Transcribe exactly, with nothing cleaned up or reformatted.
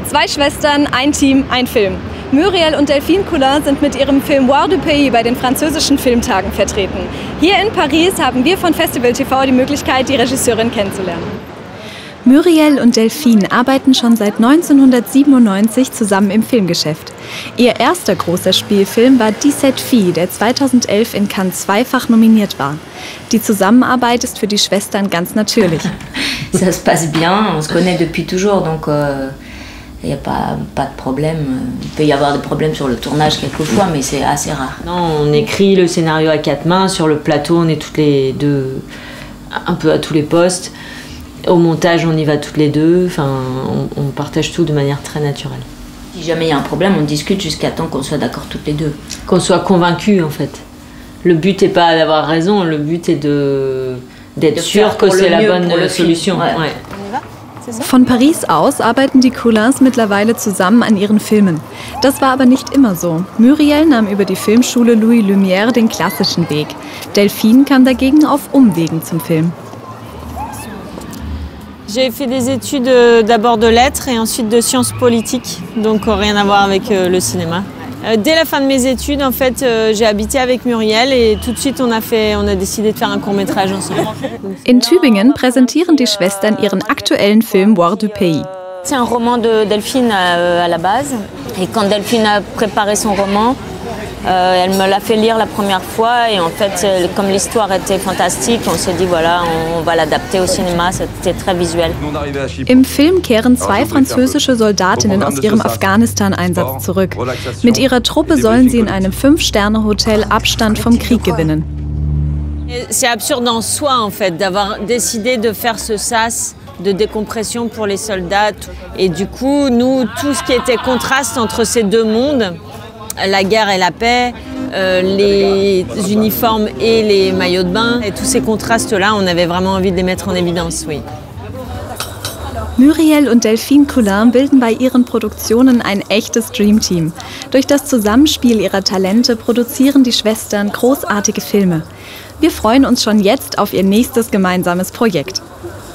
Zwei Schwestern, ein Team, ein Film. Muriel und Delphine Coulin sind mit ihrem Film War du Pays bei den französischen Filmtagen vertreten. Hier in Paris haben wir von Festival T V die Möglichkeit, die Regisseurin kennenzulernen. Muriel und Delphine arbeiten schon seit neunzehnhundertsiebenundneunzig zusammen im Filmgeschäft. Ihr erster großer Spielfilm war dix-sept Filles, der zweitausendelf in Cannes zweifach nominiert war. Die Zusammenarbeit ist für die Schwestern ganz natürlich. Ça se passe bien, on se connaît depuis toujours, donc euh, il n'y a pas, pas de problème. Il peut y avoir des problèmes sur le tournage quelquefois, mais c'est assez rare. Non, on écrit le scénario à quatre mains, sur le plateau on est toutes les deux un peu à tous les postes. Au montage, on y va toutes les deux, enfin, on, on partage tout de manière très naturelle. Si jamais il y a un problème, on discute jusqu'à temps qu'on soit d'accord toutes les deux. Qu'on soit convaincus, en fait. Le but n'est pas d'avoir raison, le but est de, d'être sûr que c'est la bonne solution. Ouais. Ouais. Von Paris aus arbeiten die Coulins mittlerweile zusammen an ihren Filmen. Das war aber nicht immer so. Muriel nahm über die Filmschule Louis Lumière den klassischen Weg. Delphine kam dagegen auf Umwegen zum Film. J'ai fait des études d'abord de lettres et ensuite de sciences politiques, donc rien à voir avec le cinéma. Dès la fin de mes études, en fait, j'ai habité avec Muriel et tout de suite on a, fait, on a décidé de faire un court-métrage ensemble. In Tübingen präsentieren die Schwestern ihren aktuellen Film War du Pays. C'est un roman de Delphine à la base, et quand Delphine a préparé son roman, Euh, elle me l'a fait lire la première fois et en fait, comme l'histoire était fantastique, on s'est dit voilà, on va l'adapter au cinéma, c'était très visuel. Im Film kehren zwei französische Soldatinnen aus ihrem Afghanistan-Einsatz zurück. Mit ihrer Truppe sollen sie in einem Fünf-Sterne-Hotel Abstand vom Krieg gewinnen. C'est absurde en soi en fait, d'avoir décidé de faire ce sas de décompression pour les soldats. Et du coup, nous, tout ce qui était contraste entre ces deux mondes, la guerre et la paix, euh, les uniformes et les maillots de bain. Et tous ces contrastes-là, on avait vraiment envie de les mettre en évidence, oui. Muriel und Delphine Coulin bilden bei ihren Produktionen ein echtes Dreamteam. Durch das Zusammenspiel ihrer Talente produzieren die Schwestern großartige Filme. Wir freuen uns schon jetzt auf ihr nächstes gemeinsames Projekt.